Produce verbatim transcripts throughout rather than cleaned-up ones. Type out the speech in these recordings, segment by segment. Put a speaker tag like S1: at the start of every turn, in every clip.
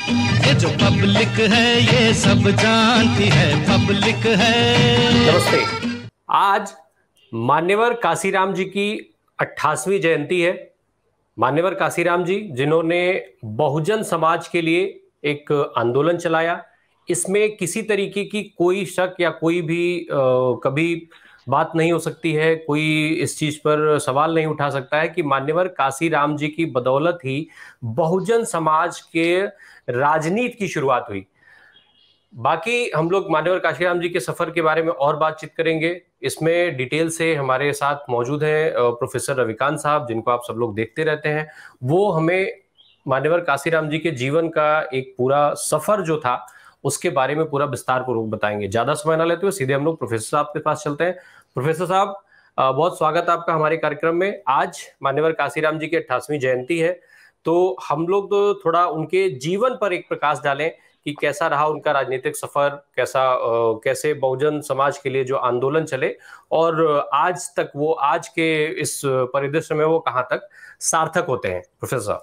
S1: ये जो पब्लिक है ये सब जानती है, पब्लिक है।
S2: नमस्ते। आज मान्यवर काशीराम जी की अट्ठासवीं जयंती है। मान्यवर काशीराम जी जिन्होंने बहुजन समाज के लिए एक आंदोलन चलाया, इसमें किसी तरीके की कोई शक या कोई भी आ, कभी बात नहीं हो सकती है, कोई इस चीज पर सवाल नहीं उठा सकता है कि मान्यवर काशीराम जी की बदौलत ही बहुजन समाज के राजनीति की शुरुआत हुई। बाकी हम लोग मान्यवर काशीराम जी के सफर के बारे में और बातचीत करेंगे। इसमें डिटेल से हमारे साथ मौजूद हैं प्रोफेसर रविकांत साहब, जिनको आप सब लोग देखते रहते हैं। वो हमें मान्यवर काशीराम जी के जीवन का एक पूरा सफर जो था उसके बारे में पूरा विस्तार पूर्वक बताएंगे। ज्यादा समय ना लेते हुए सीधे हम लोग प्रोफेसर साहब के पास चलते हैं। प्रोफेसर साहब, बहुत स्वागत आपका हमारे कार्यक्रम में। आज मान्यवर काशीराम जी की अट्ठासवीं जयंती है, तो हम लोग तो थोड़ा उनके जीवन पर एक प्रकाश डालें कि कैसा रहा उनका राजनीतिक सफर, कैसा कैसे बहुजन समाज के लिए जो आंदोलन चले और आज तक वो आज के इस परिदृश्य में वो कहां तक सार्थक होते हैं। प्रोफेसर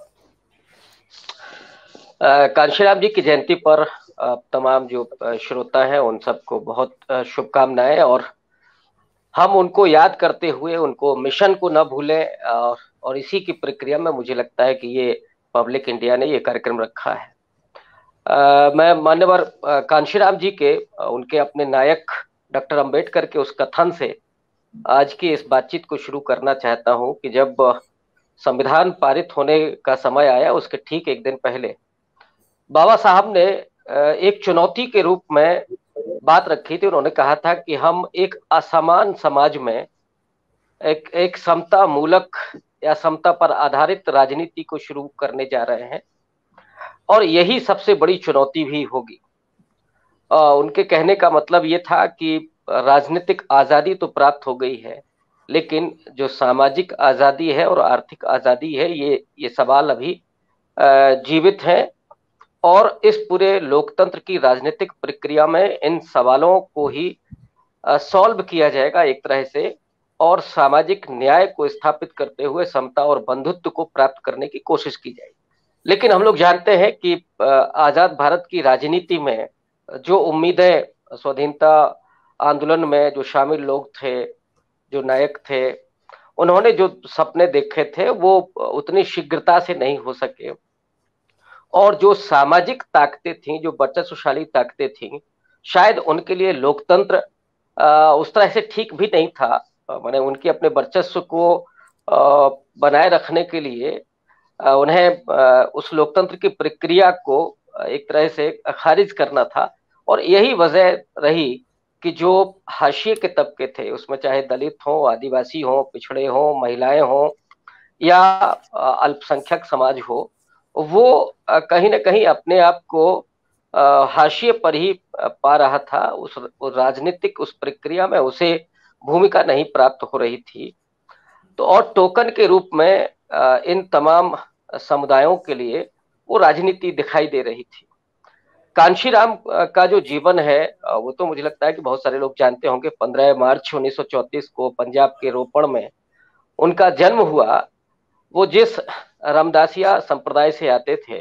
S3: कांशीराम जी की जयंती पर तमाम जो श्रोता हैं उन सबको बहुत शुभकामनाएं, और हम उनको याद करते हुए उनको मिशन को न भूलें। और, और इसी की प्रक्रिया में मुझे लगता है कि ये पब्लिक इंडिया ने ये कार्यक्रम रखा है। आ, मैं मान्यवर कांशीराम जी के उनके अपने नायक डॉक्टर अंबेडकर के उस कथन से आज की इस बातचीत को शुरू करना चाहता हूं कि जब संविधान पारित होने का समय आया, उसके ठीक एक दिन पहले बाबा साहब ने एक चुनौती के रूप में बात रखी थी। उन्होंने कहा था कि हम एक असमान समाज में एक एक समता मूलक या समता पर आधारित राजनीति को शुरू करने जा रहे हैं, और यही सबसे बड़ी चुनौती भी होगी। उनके कहने का मतलब ये था कि राजनीतिक आजादी तो प्राप्त हो गई है, लेकिन जो सामाजिक आजादी है और आर्थिक आजादी है, ये ये सवाल अभी जीवित हैं। और इस पूरे लोकतंत्र की राजनीतिक प्रक्रिया में इन सवालों को ही सॉल्व किया जाएगा एक तरह से, और सामाजिक न्याय को स्थापित करते हुए समता और बंधुत्व को प्राप्त करने की कोशिश की जाएगी। लेकिन हम लोग जानते हैं कि आजाद भारत की राजनीति में जो उम्मीदें स्वाधीनता आंदोलन में जो शामिल लोग थे, जो नायक थे, उन्होंने जो सपने देखे थे वो उतनी शीघ्रता से नहीं हो सके। और जो सामाजिक ताकतें थीं, जो वर्चस्वशाली ताकतें थीं, शायद उनके लिए लोकतंत्र उस तरह से ठीक भी नहीं था। माने उनके अपने वर्चस्व को बनाए रखने के लिए उन्हें उस लोकतंत्र की प्रक्रिया को एक तरह से खारिज करना था। और यही वजह रही कि जो हाशिए के तबके थे, उसमें चाहे दलित हो, आदिवासी हो, पिछड़े हो, महिलाएं हो या अल्पसंख्यक समाज हो, वो कहीं ना कहीं अपने आप को हाशिए पर ही पा रहा था। उस राजनीतिक उस प्रक्रिया में उसे भूमिका नहीं प्राप्त हो रही थी। तो और टोकन के रूप में इन तमाम समुदायों के लिए वो राजनीति दिखाई दे रही थी। कांशीराम का जो जीवन है वो तो मुझे लगता है कि बहुत सारे लोग जानते होंगे। पंद्रह मार्च उन्नीस सौ चौंतीस को पंजाब के रोपड़ में उनका जन्म हुआ। वो जिस रामदासिया संप्रदाय से आते थे,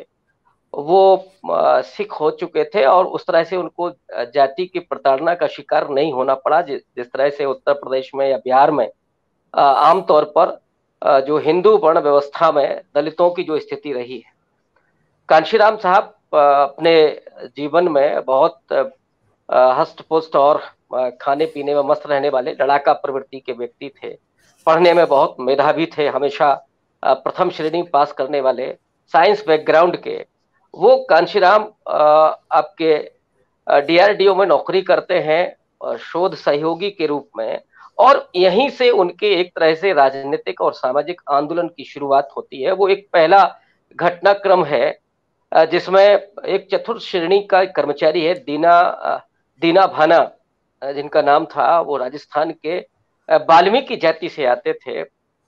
S3: वो सिख हो चुके थे, और उस तरह से उनको जाति की प्रताड़ना का शिकार नहीं होना पड़ा जिस तरह से उत्तर प्रदेश में या बिहार में आमतौर पर जो हिंदू वर्ण व्यवस्था में दलितों की जो स्थिति रही है। कांशीराम साहब अपने जीवन में बहुत हष्टपुष्ट और खाने पीने में मस्त रहने वाले लड़ाका प्रवृत्ति के व्यक्ति थे। पढ़ने में बहुत मेधावी थे, हमेशा प्रथम श्रेणी पास करने वाले, साइंस बैकग्राउंड के। वो कांशीराम आपके डीआरडीओ में नौकरी करते हैं शोध सहयोगी के रूप में, और यहीं से उनके एक तरह से राजनीतिक और सामाजिक आंदोलन की शुरुआत होती है। वो एक पहला घटनाक्रम है जिसमें एक चतुर्थ श्रेणी का कर्मचारी है, दीना दीना भाना जिनका नाम था, वो राजस्थान के वाल्मीकि जाति से आते थे।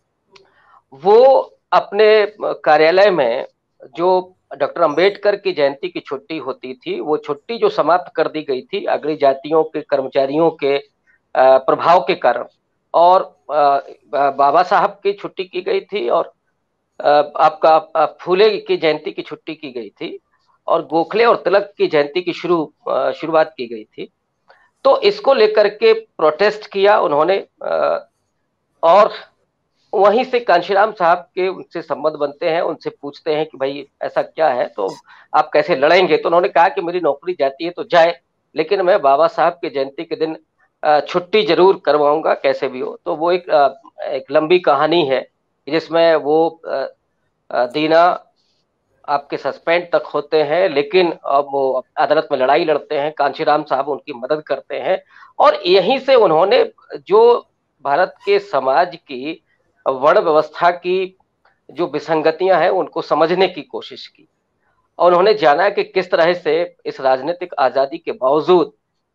S3: वो अपने कार्यालय में जो डॉक्टर अंबेडकर की जयंती की छुट्टी होती थी, वो छुट्टी जो समाप्त कर दी गई थी अगली जातियों के कर्मचारियों के प्रभाव के कारण, और बाबा साहब की छुट्टी की गई थी, और आपका फूले की जयंती की छुट्टी की गई थी। और गोखले और तिलक की जयंती की शुरू शुरुआत की गई थी। तो इसको लेकर के प्रोटेस्ट किया उन्होंने, और वहीं से कांशीराम साहब के उनसे संबंध बनते हैं, उनसे पूछते हैं कि भाई ऐसा क्या है, तो आप कैसे लड़ेंगे। तो उन्होंने कहा कि मेरी नौकरी जाती है तो जाए, लेकिन मैं बाबा साहब के जयंती के दिन छुट्टी जरूर करवाऊंगा कैसे भी हो। तो वो एक एक लंबी कहानी है जिसमें वो दीना आपके सस्पेंड तक होते हैं, लेकिन अब वो अदालत में लड़ाई लड़ते हैं, कांशीराम साहब उनकी मदद करते हैं, और यहीं से उन्होंने जो भारत के समाज की वर्ण व्यवस्था की जो विसंगतियां हैं उनको समझने की कोशिश की, और उन्होंने जाना कि किस तरह से इस राजनीतिक आजादी के बावजूद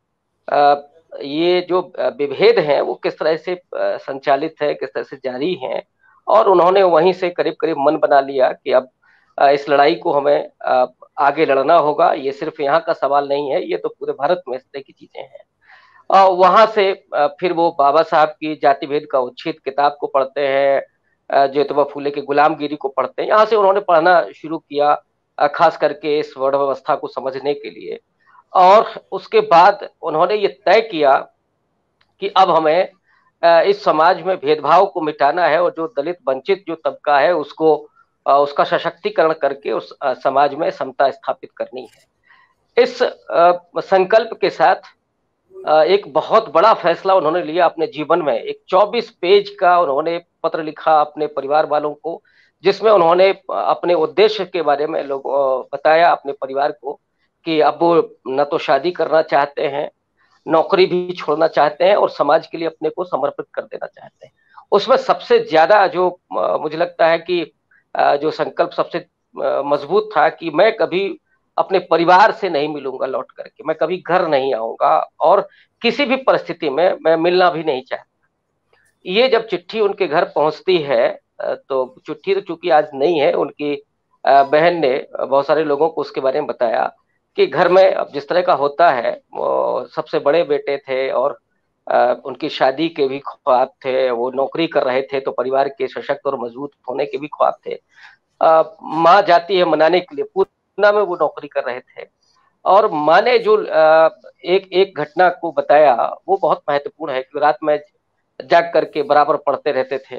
S3: ये जो विभेद हैं वो किस तरह से संचालित है, किस तरह से जारी हैं। और उन्होंने वहीं से करीब करीब मन बना लिया कि अब इस लड़ाई को हमें आगे लड़ना होगा, ये सिर्फ यहाँ का सवाल नहीं है, ये तो पूरे भारत में इस तरह की चीजें हैं। वहां से फिर वो बाबा साहब की जाति भेद का उच्छेद किताब को पढ़ते हैं, ज्योतिबा फूले के गुलामगिरी को पढ़ते हैं। यहाँ से उन्होंने पढ़ना शुरू किया, खास करके इस वर्ण व्यवस्था को समझने के लिए। और उसके बाद उन्होंने ये तय किया कि अब हमें इस समाज में भेदभाव को मिटाना है, और जो दलित वंचित जो तबका है उसको उसका सशक्तिकरण करके उस समाज में समता स्थापित करनी है। इस संकल्प के साथ एक बहुत बड़ा फैसला उन्होंने लिया अपने जीवन में। एक चौबीस पेज का उन्होंने पत्र लिखा अपने परिवार वालों को, जिसमें उन्होंने अपने उद्देश्य के बारे में लोगों बताया अपने परिवार को कि अब वो न तो शादी करना चाहते हैं, नौकरी भी छोड़ना चाहते हैं, और समाज के लिए अपने को समर्पित कर देना चाहते हैं। उसमें सबसे ज्यादा जो मुझे लगता है कि जो संकल्प सबसे मजबूत था कि मैं कभी अपने परिवार से नहीं मिलूंगा लौट करके, मैं कभी घर नहीं आऊंगा, और किसी भी परिस्थिति में मैं मिलना भी नहीं चाहता। ये जब चिट्ठी उनके घर पहुंचती है, तो चिट्ठी तो चूंकि आज नहीं है, उनकी बहन ने बहुत सारे लोगों को उसके बारे में बताया कि घर में अब जिस तरह का होता है, वो सबसे बड़े बेटे थे और उनकी शादी के भी ख्वाब थे, वो नौकरी कर रहे थे, तो परिवार के सशक्त और मजबूत होने के भी ख्वाब थे। माँ जाती है मनाने के लिए, पूना में वो नौकरी कर रहे थे, और माँ ने जो एक एक घटना को बताया वो बहुत महत्वपूर्ण है कि रात में जाग करके बराबर पढ़ते रहते थे।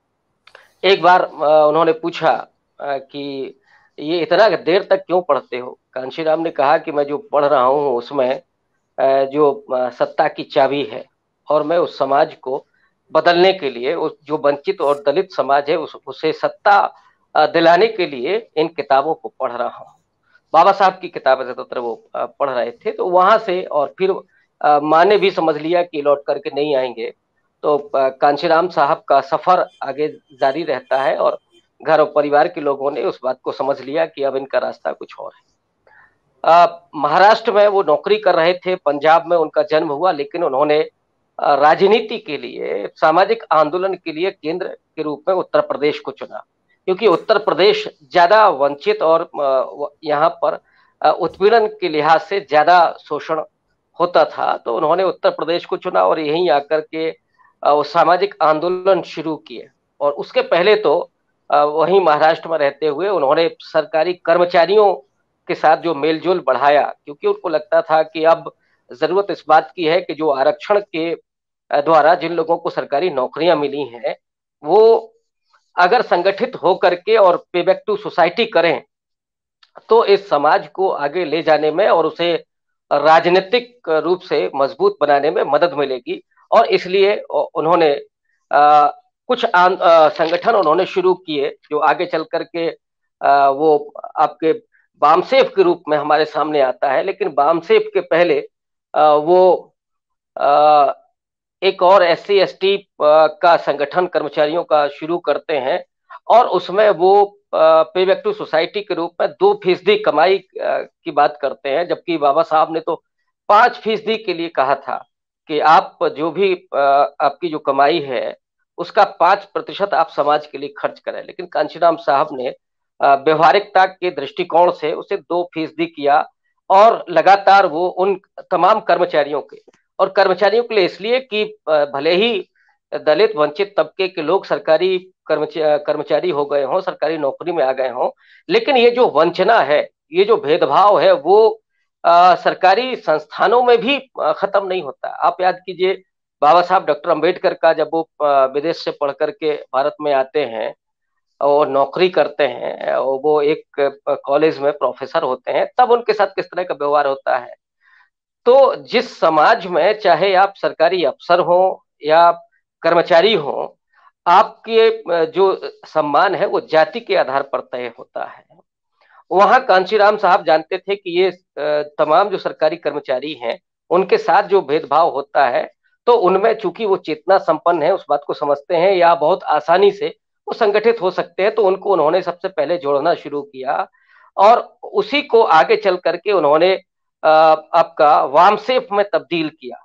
S3: एक बार उन्होंने पूछा कि ये इतना देर तक क्यों पढ़ते हो। कांशीराम ने कहा कि मैं जो पढ़ रहा हूँ उसमें जो सत्ता की चाबी है, और मैं उस समाज को बदलने के लिए, उस जो वंचित और दलित समाज है उस उसे सत्ता दिलाने के लिए इन किताबों को पढ़ रहा हूँ। बाबा साहब की किताबें ज्यादातर वो पढ़ रहे थे। तो वहां से और फिर माँ ने भी समझ लिया कि लौट करके नहीं आएंगे, तो कांशीराम साहब का सफर आगे जारी रहता है, और घर और परिवार के लोगों ने उस बात को समझ लिया कि अब इनका रास्ता कुछ और है। महाराष्ट्र में वो नौकरी कर रहे थे, पंजाब में उनका जन्म हुआ, लेकिन उन्होंने राजनीति के लिए, सामाजिक आंदोलन के लिए केंद्र के रूप में उत्तर प्रदेश को चुना, क्योंकि उत्तर प्रदेश ज्यादा वंचित और यहाँ पर उत्पीड़न के लिहाज से ज्यादा शोषण होता था। तो उन्होंने उत्तर प्रदेश को चुना और यहीं आकर के वो सामाजिक आंदोलन शुरू किए। और उसके पहले तो वहीं महाराष्ट्र में रहते हुए उन्होंने सरकारी कर्मचारियों के साथ जो मेलजोल बढ़ाया, क्योंकि उनको लगता था कि अब जरूरत इस बात की है कि जो आरक्षण के द्वारा जिन लोगों को सरकारी नौकरियां मिली हैं, वो अगर संगठित हो करके और पे बैक टू सोसाइटी करें तो इस समाज को आगे ले जाने में और उसे राजनीतिक रूप से मजबूत बनाने में मदद मिलेगी। और इसलिए उन्होंने आ, कुछ संगठन उन्होंने शुरू किए जो आगे चल करके आ, वो आपके बामसेफ के रूप में हमारे सामने आता है। लेकिन बामसेफ के पहले आ, वो आ, एक और एस सी एस टी का संगठन कर्मचारियों का शुरू करते हैं, और उसमें वो पे बैक टू सोसाइटी के रूप में दो फीसदी कमाई की बात करते हैं, जबकि बाबा साहब ने तो पांच फीसदी के लिए कहा था कि आप जो भी आपकी जो कमाई है उसका पांच प्रतिशत आप समाज के लिए खर्च करें। लेकिन कांशीराम साहब ने व्यवहारिकता के दृष्टिकोण से उसे दो फीसदी किया, और लगातार वो उन तमाम कर्मचारियों के और कर्मचारियों के लिए इसलिए कि भले ही दलित वंचित तबके के लोग सरकारी कर्मचारी कर्मचारी हो गए हों, सरकारी नौकरी में आ गए हों, लेकिन ये जो वंचना है, ये जो भेदभाव है वो आ, सरकारी संस्थानों में भी खत्म नहीं होता। आप याद कीजिए, बाबा साहब डॉक्टर अंबेडकर का जब वो विदेश से पढ़ करके भारत में आते हैं और नौकरी करते हैं और वो एक कॉलेज में प्रोफेसर होते हैं, तब उनके साथ किस तरह का व्यवहार होता है। तो जिस समाज में चाहे आप सरकारी अफसर हो या कर्मचारी हो, आपके जो सम्मान है वो जाति के आधार पर तय होता है। वहां कांशीराम साहब जानते थे कि ये तमाम जो सरकारी कर्मचारी हैं उनके साथ जो भेदभाव होता है, तो उनमें चूंकि वो चेतना संपन्न है, उस बात को समझते हैं या बहुत आसानी से वो संगठित हो सकते हैं, तो उनको उन्होंने सबसे पहले जोड़ना शुरू किया और उसी को आगे चल करके उन्होंने आपका वामसेफ में तब्दील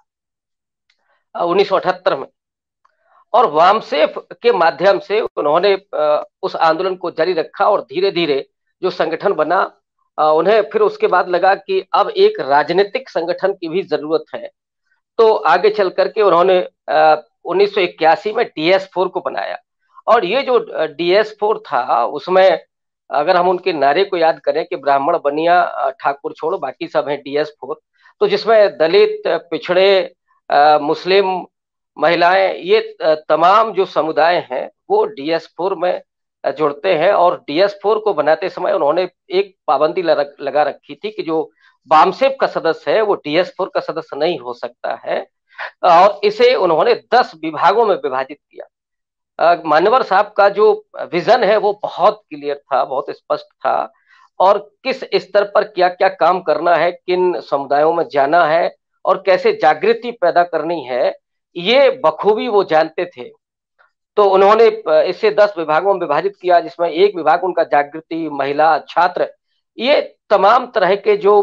S3: किया उन्नीस सौ अठहत्तर में। और वामसेफ के माध्यम से उन्होंने उस आंदोलन को जारी रखा और धीरे धीरे जो संगठन बना, उन्हें फिर उसके बाद लगा कि अब एक राजनीतिक संगठन की भी जरूरत है। तो आगे चल करके उन्होंने उन्नीस सौ इक्यासी में डी एस फोर को बनाया। और ये जो डी एस फोर था, उसमें अगर हम उनके नारे को याद करें कि ब्राह्मण बनिया ठाकुर छोड़ बाकी सब है डी एस फोर, तो जिसमें दलित, पिछड़े, मुस्लिम, महिलाएं, ये तमाम जो समुदाय हैं वो डी एस फोर में जुड़ते हैं। और डी एस फोर को बनाते समय उन्होंने एक पाबंदी लगा रखी थी कि जो वामसेफ का सदस्य है वो डी एस फोर का सदस्य नहीं हो सकता है, और इसे उन्होंने दस विभागों में विभाजित किया। मान्यवर साहब का जो विजन है वो बहुत क्लियर था, बहुत स्पष्ट था, और किस स्तर पर क्या क्या काम करना है, किन समुदायों में जाना है और कैसे जागृति पैदा करनी है, ये बखूबी वो जानते थे। तो उन्होंने इसे दस विभागों में विभाजित किया, जिसमें एक विभाग उनका जागृति, महिला, छात्र, ये तमाम तरह के जो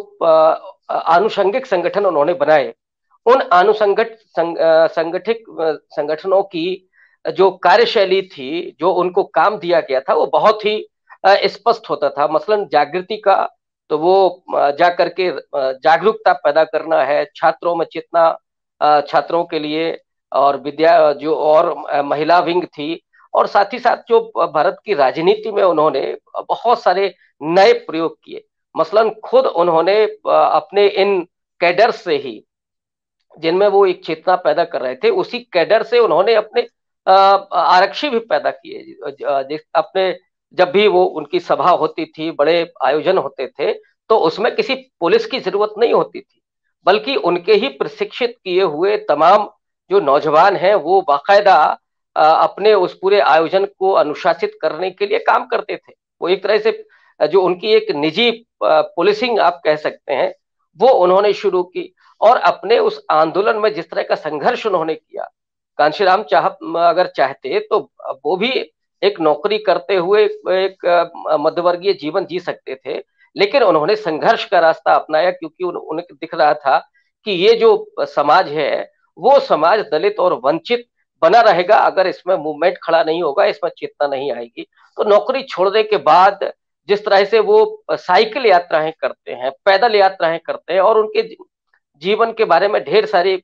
S3: आनुषंगिक संगठन उन्होंने बनाए। उन आनुषंगिक संगठित संगठनों की जो कार्यशैली थी, जो उनको काम दिया गया था, वो बहुत ही स्पष्ट होता था। मसलन जागृति का, तो वो जा करके जागरूकता पैदा करना है, छात्रों में चेतना छात्रों के लिए, और विद्या जो और महिला विंग थी, और साथ ही साथ जो भारत की राजनीति में उन्होंने बहुत सारे नए प्रयोग किए। मसलन खुद उन्होंने अपने इन कैडर से ही, जिनमें वो एक चेतना पैदा कर रहे थे, उसी कैडर से उन्होंने अपने आरक्षी भी पैदा किए। अपने जब भी वो उनकी सभा होती थी, बड़े आयोजन होते थे, तो उसमें किसी पुलिस की जरूरत नहीं होती थी, बल्कि उनके ही प्रशिक्षित किए हुए तमाम जो नौजवान हैं वो बाकायदा अपने उस पूरे आयोजन को अनुशासित करने के लिए काम करते थे। वो एक तरह से जो उनकी एक निजी पुलिसिंग आप कह सकते हैं, वो उन्होंने शुरू की। और अपने उस आंदोलन में जिस तरह का संघर्ष उन्होंने किया, कांशीराम चाह अगर चाहते तो वो भी एक नौकरी करते हुए एक मध्यवर्गीय जीवन जी सकते थे, लेकिन उन्होंने संघर्ष का रास्ता अपनाया, क्योंकि उन, उन्हें दिख रहा था कि ये जो समाज है वो समाज दलित और वंचित बना रहेगा अगर इसमें मूवमेंट खड़ा नहीं होगा, इसमें चेतना नहीं आएगी। तो नौकरी छोड़ने के बाद जिस तरह से वो साइकिल यात्राएं करते हैं, पैदल यात्राएं करते हैं, और उनके जीवन के बारे में ढेर सारी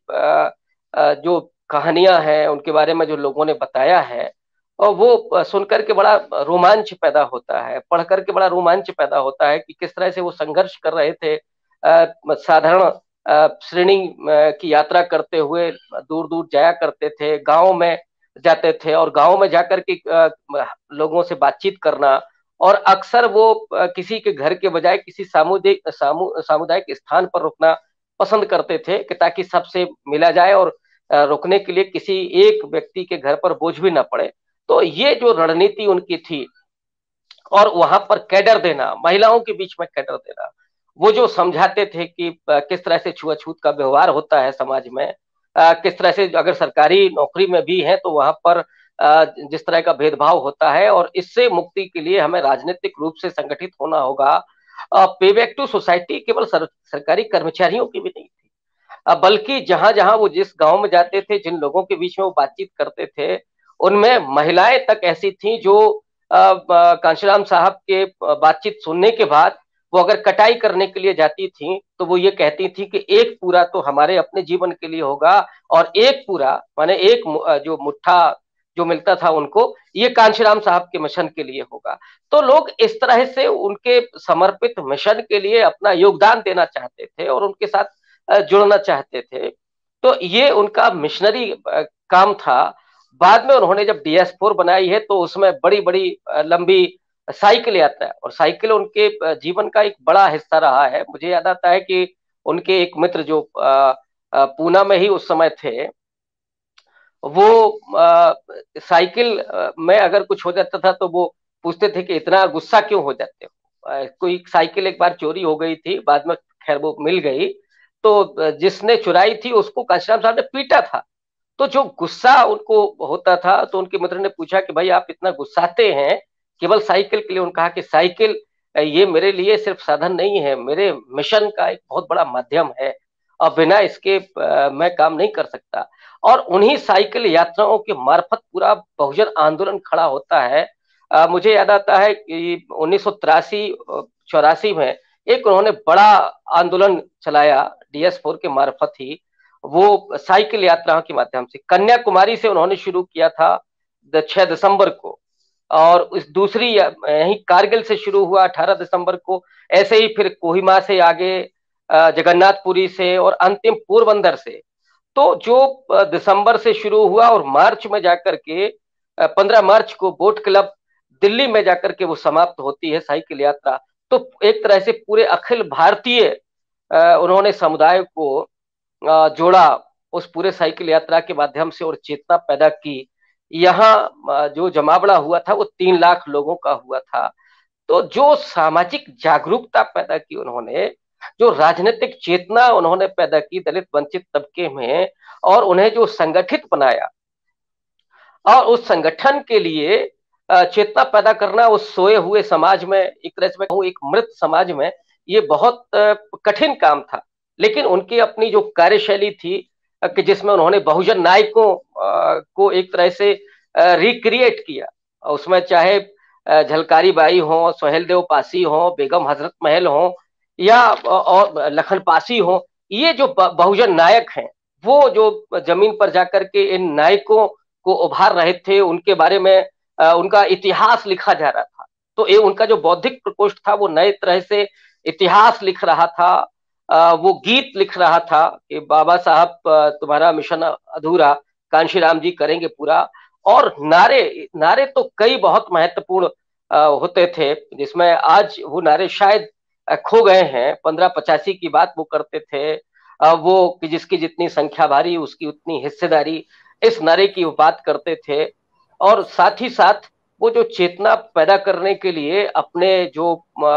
S3: जो कहानियां हैं उनके बारे में जो लोगों ने बताया है, और वो सुनकर के बड़ा रोमांच पैदा होता है, पढ़ करके बड़ा रोमांच पैदा होता है कि किस तरह से वो संघर्ष कर रहे थे। साधारण श्रेणी की यात्रा करते हुए दूर दूर जाया करते थे, गांव में जाते थे, और गांव में जाकर के लोगों से बातचीत करना, और अक्सर वो किसी के घर के बजाय किसी सामुदायिक सामु, सामुदायिक स्थान पर रुकना पसंद करते थे कि ताकि सबसे मिला जाए और रुकने के लिए किसी एक व्यक्ति के घर पर बोझ भी ना पड़े। तो ये जो रणनीति उनकी थी, और वहां पर कैडर देना, महिलाओं के बीच में कैडर देना, वो जो समझाते थे कि किस तरह से छुआछूत का व्यवहार होता है समाज में, किस तरह से अगर सरकारी नौकरी में भी है तो वहां पर जिस तरह का भेदभाव होता है, और इससे मुक्ति के लिए हमें राजनीतिक रूप से संगठित होना होगा। पे बैक टू सोसाइटी केवल सर, सरकारी कर्मचारियों की भी नहीं थी, बल्कि जहां जहां वो जिस गांव में जाते थे, जिन लोगों के बीच में वो बातचीत करते थे, उनमें महिलाएं तक ऐसी थीं जो कांशीराम साहब के बातचीत सुनने के बाद वो अगर कटाई करने के लिए जाती थी तो वो ये कहती थी कि एक पूरा तो हमारे अपने जीवन के लिए होगा, और एक पूरा माने एक जो मुट्ठा जो मिलता था उनको, ये कांशीराम साहब के मिशन के लिए होगा। तो लोग इस तरह से उनके समर्पित मिशन के लिए अपना योगदान देना चाहते थे और उनके साथ जुड़ना चाहते थे। तो ये उनका मिशनरी काम था। बाद में उन्होंने जब डी एस फोर बनाई है तो उसमें बड़ी बड़ी लंबी साइकिल यात्रा, और साइकिल उनके जीवन का एक बड़ा हिस्सा रहा है। मुझे याद आता है कि उनके एक मित्र जो पूना में ही उस समय थे, वो साइकिल में अगर कुछ हो जाता था तो वो पूछते थे कि इतना गुस्सा क्यों हो जाते हो। कोई साइकिल एक बार चोरी हो गई थी, बाद में खैर वो मिल गई, तो जिसने चुराई थी उसको कांशीराम साहब ने पीटा था। तो जो गुस्सा उनको होता था, तो उनके मित्र ने पूछा कि भाई आप इतना गुस्साते हैं केवल साइकिल के लिए। उन्होंने कहा कि साइकिल ये मेरे लिए सिर्फ साधन नहीं है, मेरे मिशन का एक बहुत बड़ा माध्यम है और बिना इसके मैं काम नहीं कर सकता। और उन्हीं साइकिल यात्राओं के मार्फत पूरा बहुजन आंदोलन खड़ा होता है। आ, मुझे याद आता है कि उन्नीस सौ तिरासी चौरासी में एक उन्होंने बड़ा आंदोलन चलाया डी एस फोर के मार्फत ही, वो साइकिल यात्राओं के माध्यम से। कन्याकुमारी से उन्होंने शुरू किया था छह दिसंबर को, और इस दूसरी यही कारगिल से शुरू हुआ अठारह दिसंबर को। ऐसे ही फिर कोहिमा से आगे जगन्नाथपुरी से और अंतिम पोरबंदर से। तो जो दिसंबर से शुरू हुआ और मार्च में जाकर के पंद्रह मार्च को बोट क्लब दिल्ली में जाकर के वो समाप्त होती है साइकिल यात्रा। तो एक तरह से पूरे अखिल भारतीय उन्होंने समुदाय को जोड़ा उस पूरे साइकिल यात्रा के माध्यम से और चेतना पैदा की। यहाँ जो जमावड़ा हुआ था वो तीन लाख लोगों का हुआ था। तो जो सामाजिक जागरूकता पैदा की उन्होंने, जो राजनीतिक चेतना उन्होंने पैदा की दलित वंचित तबके में, और उन्हें जो संगठित बनाया, और उस संगठन के लिए चेतना पैदा करना उस सोए हुए समाज में, एक तरह से मैं कहूँ एक मृत समाज में, ये बहुत कठिन काम था। लेकिन उनकी अपनी जो कार्यशैली थी कि जिसमें उन्होंने बहुजन नायकों को एक तरह से रिक्रिएट किया, उसमें चाहे झलकारी बाई हो, सोहेल देव पासी हो, बेगम हजरत महल हो, या और लखन पासी हो, ये जो बहुजन नायक हैं वो जो जमीन पर जाकर के इन नायकों को उभार रहे थे, उनके बारे में उनका इतिहास लिखा जा रहा था। तो ये उनका जो बौद्धिक प्रकोष्ठ था वो नए तरह से इतिहास लिख रहा था, वो गीत लिख रहा था कि बाबा साहब तुम्हारा मिशन अधूरा, कांशीराम जी करेंगे पूरा। और नारे नारे तो कई बहुत महत्वपूर्ण होते थे, जिसमें आज वो नारे शायद खो गए हैं। पंद्रह पचासी की बात वो करते थे, वो कि जिसकी जितनी संख्या भारी उसकी उतनी हिस्सेदारी, इस नारे की वो बात करते थे। और साथ ही साथ वो जो चेतना पैदा करने के लिए अपने जो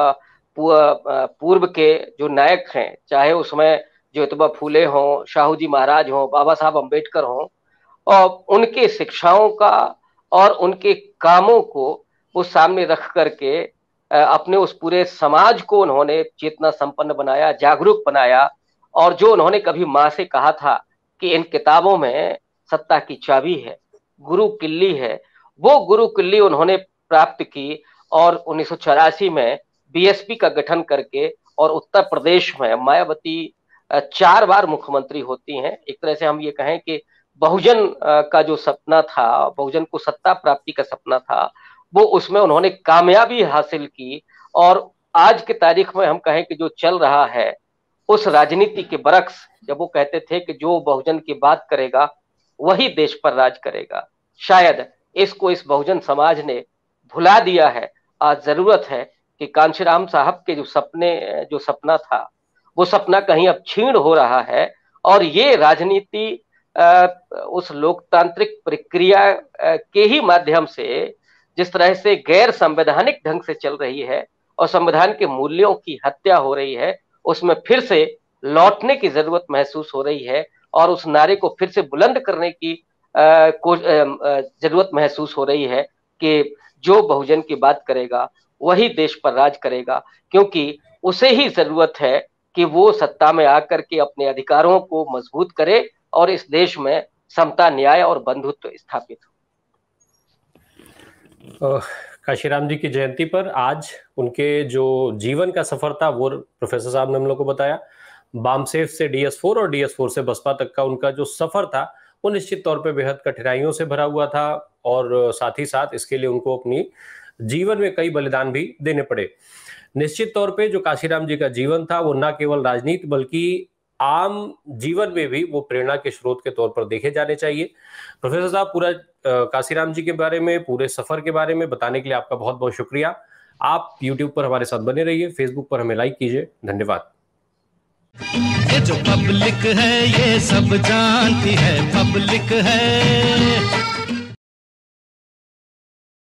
S3: पूर्व के जो नायक हैं, चाहे उसमें ज्योतिबा फूले हों, शाहू जी महाराज हों, बाबा साहब अम्बेडकर हों, और उनके शिक्षाओं का और उनके कामों को वो सामने रख करके अपने उस पूरे समाज को उन्होंने चेतना संपन्न बनाया, जागरूक बनाया। और जो उन्होंने कभी माँ से कहा था कि इन किताबों में सत्ता की चाबी है, गुरु किल्ली है, वो गुरु किल्ली उन्होंने प्राप्त की। और उन्नीस सौ चौरासी में बी एस पी का गठन करके, और उत्तर प्रदेश में मायावती चार बार मुख्यमंत्री होती हैं। एक तरह से हम ये कहें कि बहुजन का जो सपना था, बहुजन को सत्ता प्राप्ति का सपना था, वो उसमें उन्होंने कामयाबी हासिल की। और आज की तारीख में हम कहें कि जो चल रहा है उस राजनीति के बरक्स, जब वो कहते थे कि जो बहुजन की बात करेगा वही देश पर राज करेगा, शायद इसको इस बहुजन समाज ने भुला दिया है। आज जरूरत है कि कांशीराम साहब के जो सपने जो सपना था वो सपना कहीं अब छीण हो रहा है। और ये राजनीति उस लोकतांत्रिक प्रक्रिया के ही माध्यम से जिस तरह से गैर संवैधानिक ढंग से चल रही है और संविधान के मूल्यों की हत्या हो रही है, उसमें फिर से लौटने की जरूरत महसूस हो रही है। और उस नारे को फिर से बुलंद करने की जरूरत महसूस हो रही है कि जो बहुजन की बात करेगा वही देश पर राज करेगा, क्योंकि उसे ही जरूरत है कि वो सत्ता में आकर के अपने अधिकारों को मजबूत करे और इस देश में समता, न्याय और बंधुत्व स्थापित हो।
S2: कांशीराम जी की जयंती पर आज उनके जो जीवन का सफर था वो प्रोफेसर साहब ने हम लोग को बताया। बामसेफ से डी एस फोर और डी एस फोर से बसपा तक का उनका जो सफर था वो निश्चित तौर पे बेहद कठिनाइयों से भरा हुआ था। और साथ ही साथ इसके लिए उनको अपनी जीवन में कई बलिदान भी देने पड़े। निश्चित तौर पे जो काशीराम जी का जीवन था वो न केवल राजनीति बल्कि आम जीवन में भी वो प्रेरणा के स्रोत के तौर पर देखे जाने चाहिए। प्रोफेसर साहब, पूरा काशीराम जी के बारे में, पूरे सफर के बारे में बताने के लिए आपका बहुत बहुत शुक्रिया। आप यूट्यूब पर हमारे साथ बने रहिए, फेसबुक पर हमें लाइक कीजिए। धन्यवाद।
S1: ये जो पब्लिक है ये सब जानती है, पब्लिक है।